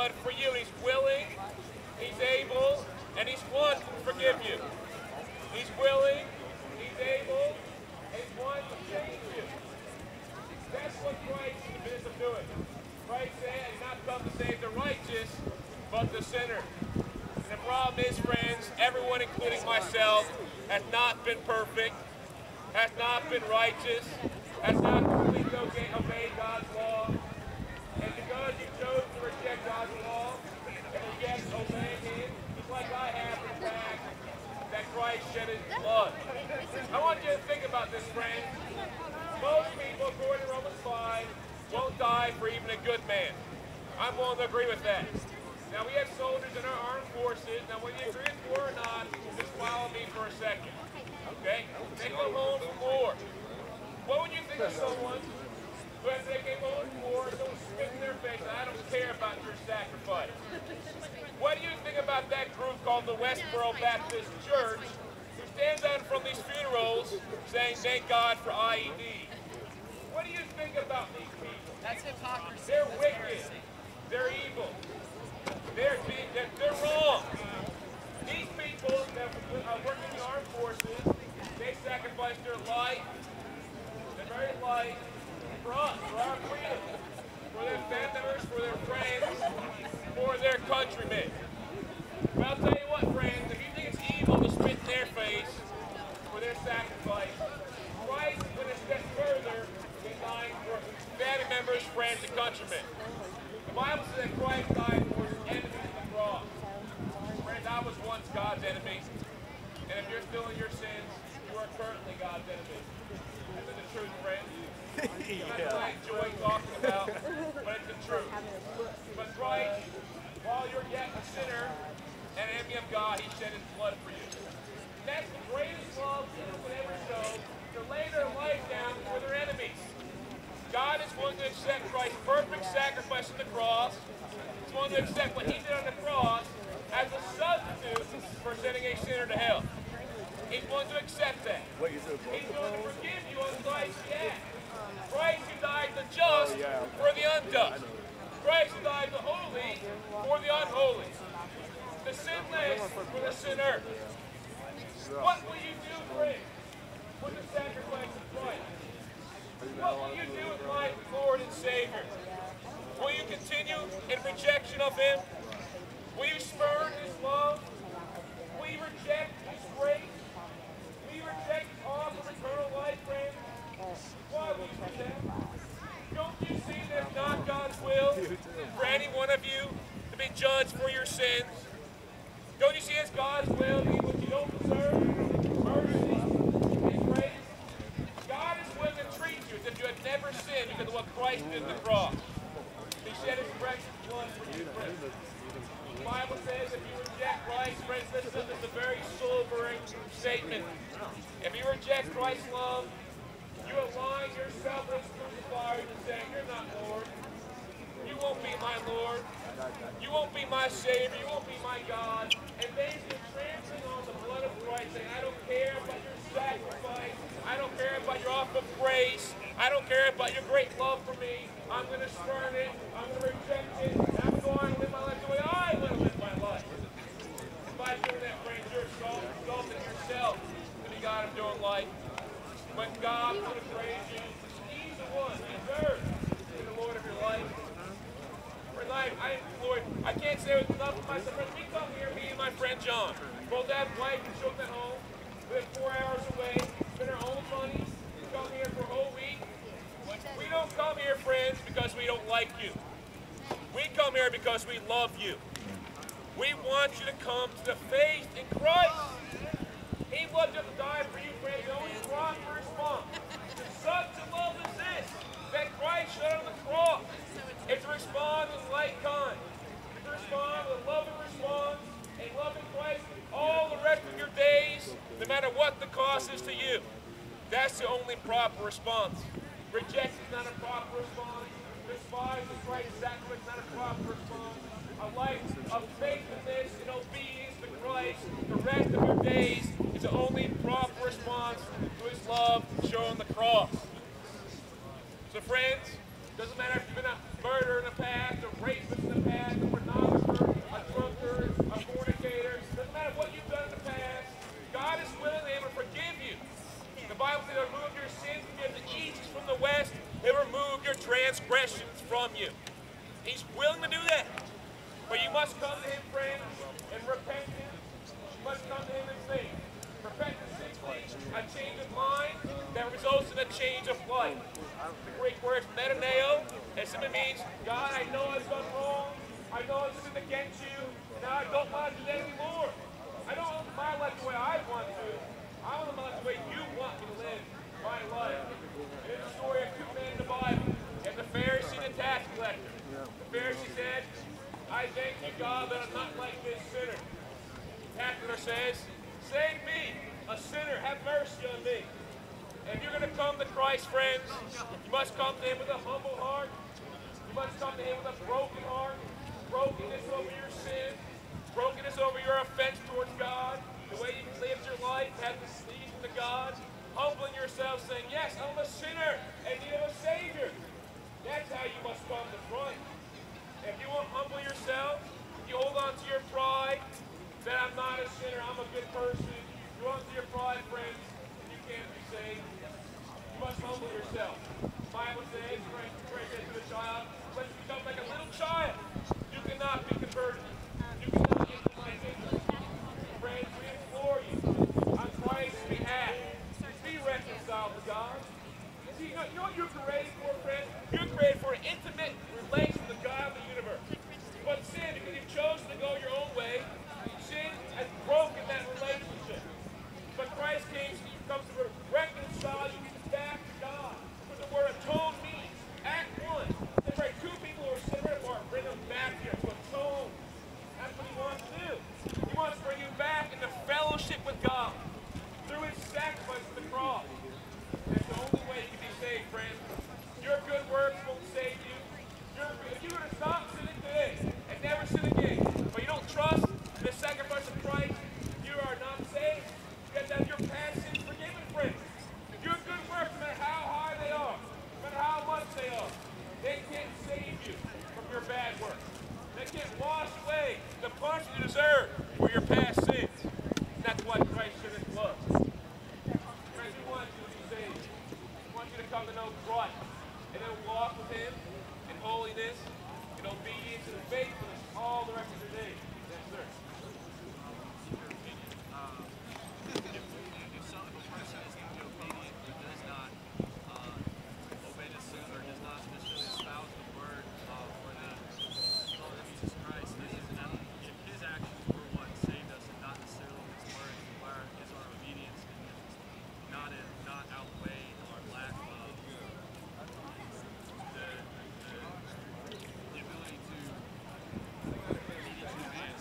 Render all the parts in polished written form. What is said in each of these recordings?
blood for you. He's willing, he's able, and he's one to forgive you. He's willing, he's able, and he's one to change you. That's what Christ is in the business of doing. Christ said he's not come to save the righteous, but the sinner. And the problem is, friends, everyone, including myself, has not been perfect, has not been righteous, has not completely obeyed God's law. And because you chose to reject God's law and reject obeying Him, just like I have, in fact, that Christ shed His blood. I want you to think about this, friends. Most people, according to Romans 5, won't die for even a good man. I'm willing to agree with that. Now, we have soldiers in our armed forces. Now, whether you agree with war or not, just follow me for a second. Okay? They go home from war. What would you think of someone who, after they came home from war, someone spit in their face, I don't care about your sacrifice? What do you think about that group called the Westboro Baptist Church, who stands out from these funerals saying, thank God for IED? What do you think about these people? That's hypocrisy. They're wicked. They're evil. They're wrong. These people that work in the armed forces, they sacrifice their life, their very life, for us, for our freedom, for their family members, for their friends, for their countrymen. But I'll tell you what, friends, if you think it's evil to spit in their face for their sacrifice, Christ went a step further in dying for family members, friends, and countrymen. The Bible says that Christ died for his enemies on the cross. Friends, I was once God's enemy, and if you're still in your sins, you are currently God's enemy. This is the truth, friends. That's what I enjoy talking about, but it's the truth. But Christ, while you're yet a sinner and an enemy of God, he shed his blood for you. And that's the greatest love anyone would ever show, to lay their life down for their enemies. God is willing to accept Christ's perfect sacrifice on the cross. He's willing to accept what he did on the cross as a substitute for sending a sinner to hell. He's willing to accept that. He's willing to forgive you on Christ's behalf. Christ who died the just for the unjust. Christ who died the holy for the unholy. The sinless for the sinner. What will you do, friends, with the sacrifice of Christ? What will you do with my Lord and Savior? Will you continue in rejection of Him? Will you spurn His love? Will you reject His grace? Will you reject His offer of eternal life, friends? Why will you do that? Don't you see that it's not God's will for any one of you to be judged for your sins? Don't you see it's God's will to eat what you don't deserve? Mercy and grace. God is willing to treat you as if you had never sinned because of what Christ did on the cross. He shed his precious blood for you, friends. The Bible says if you reject Christ, friends, listen, this is a very sobering statement. If you reject Christ's love, you align yourself with crucified and saying, you're not Lord. You won't be my Lord. You won't be my Savior. You won't be my God. And basically trampling on the blood of Christ, saying, I don't care about your sacrifice. I don't care about your offer of grace. I don't care about your great love for me. I'm going to spurn it. I'm going to reject it. And I'm going to live my life the way I want to live my life. And by doing that, friends, you're exalting yourself to be God of your own life. When God would have praised you, He's the one, He's earth, He's the Lord of your life. For life, I can't say it enough of myself. We come here, me and my friend John, both have wife and children at home. We live 4 hours away, spend our own money. We come here for a whole week. We don't come here, friends, because we don't like you. We come here because we love you. We want you to come to the faith in Christ. He loved to die for you, friends. The only proper response to such a love as this, that Christ shed on the cross, is to respond with like kind. To respond with a loving response, a loving Christ all the rest of your days, no matter what the cost is to you. That's the only proper response. Rejection is not a proper response. Despising Christ's sacrifice is not a proper response. A life of faithfulness and obedience to Christ the rest of your days is the only proper response to His love shown on the cross. So friends, doesn't matter if you've been a murderer in the past, a rapist in the past, a pornographer possessions from you. He's willing to do that. But you must come to him, friends, in repentance. You must come to him in faith. Repentance simply a change of mind that results in a change of life. The Greek word is metaneo, and simply means, God, I know I've done wrong. I know I've sinned against you, and now I don't want to do that anymore. I don't want my life the way I want to. I want to live the way you want me to live my life. And it's a story of two men in the Bible, and the Pharisee and the tax collector. The Pharisee said, I thank you, God, that I'm not like this sinner. The tax collector says, save me, a sinner, have mercy on me. And if you're going to come to Christ, friends, you must come to him with a humble heart. You must come to him with a broken heart, brokenness over your sin, brokenness over your offense towards God, the way you lived your life, have this pleasing to God, humbling yourself, saying, yes, I'm a sinner and need of a Savior. That's how you must come to front. If you won't humble yourself, you hold on to your pride, that I'm not a sinner, I'm a good person. You hold on to your pride, friends, and you can't be saved. You must humble yourself. The Bible says, Christ said to a child, let's become like a little child. You cannot be converted. You cannot enter my kingdom. Friends, we implore you, on Christ's behalf, be reconciled to God. See, you know what you're created for, friends? You're created for an intimate relation with the God of the universe. But sin, because you've chosen to go your own way, sin has broken that relationship. But Christ comes to reconcile you back to God. What the word atone means. Act one. Separate two people who are separate apart. Bring them back here to atone. That's what he wants to do. He wants to bring you back into fellowship with God through his sacrifice at the cross. That's the only way you can be saved, friends. Your good works won't save you. If you were to stop sinning today and never sin again, but you don't trust in the sacrifice of Christ, you are not saved. You have to have your past sins forgiven, friends. Your good works, no matter how high they are, no matter how much they are, they can't save you from your bad works. They can't wash away the punishment you deserve for your past sins. That's what Christ shed his blood. Friends, we want you to be saved. We want you to come to know Christ and then walk with him in holiness, in obedience, and faithfulness all the rest of your days. Yes, sir. If a person is obedient but does not obey the sin or does not necessarily espouse the word or the Lord Jesus Christ, if his actions were what saved us and not necessarily his words, where is our obedience and not outweigh our lack of the ability to advance.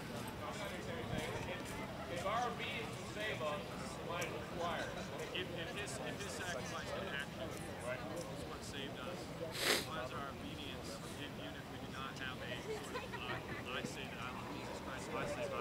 If our obedience will save us, what it requires. If his sacrifice and action is what saved us, why is our obedience, even if we do not have a sort of, I say that I love Jesus Christ, so I say